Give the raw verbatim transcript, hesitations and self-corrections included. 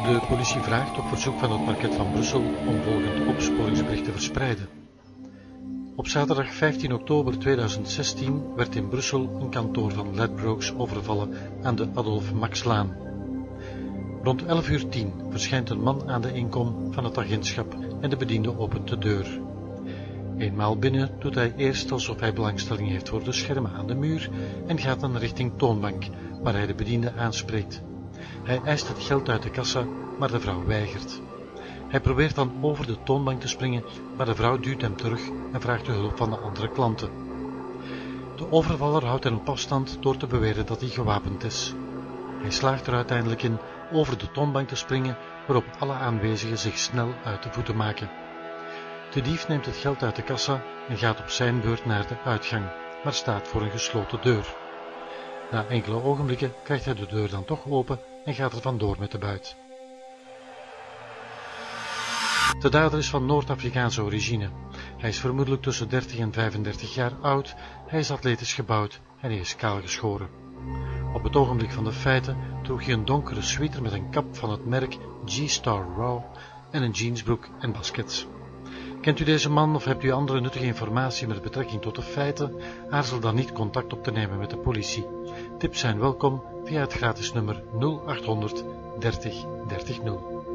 De politie vraagt op verzoek van het parket van Brussel om volgend opsporingsbericht te verspreiden. Op zaterdag vijftien oktober tweeduizendzestien werd in Brussel een kantoor van Ladbrokes overvallen aan de Adolf Maxlaan. Rond elf uur tien verschijnt een man aan de inkom van het agentschap en de bediende opent de deur. Eenmaal binnen doet hij eerst alsof hij belangstelling heeft voor de schermen aan de muur en gaat dan richting toonbank, waar hij de bediende aanspreekt. Hij eist het geld uit de kassa, maar de vrouw weigert. Hij probeert dan over de toonbank te springen, maar de vrouw duwt hem terug en vraagt de hulp van de andere klanten. De overvaller houdt hen op afstand door te beweren dat hij gewapend is. Hij slaagt er uiteindelijk in over de toonbank te springen, waarop alle aanwezigen zich snel uit de voeten maken. De dief neemt het geld uit de kassa en gaat op zijn beurt naar de uitgang, maar staat voor een gesloten deur. Na enkele ogenblikken krijgt hij de deur dan toch open en gaat er vandoor met de buit. De dader is van Noord-Afrikaanse origine. Hij is vermoedelijk tussen dertig en vijfendertig jaar oud, hij is atletisch gebouwd en hij is kaal geschoren. Op het ogenblik van de feiten droeg hij een donkere sweater met een kap van het merk G-Star Raw en een jeansbroek en baskets. Kent u deze man of hebt u andere nuttige informatie met betrekking tot de feiten? Aarzel dan niet contact op te nemen met de politie. Tips zijn welkom via het gratis nummer nul achthonderd dertig dertig nul.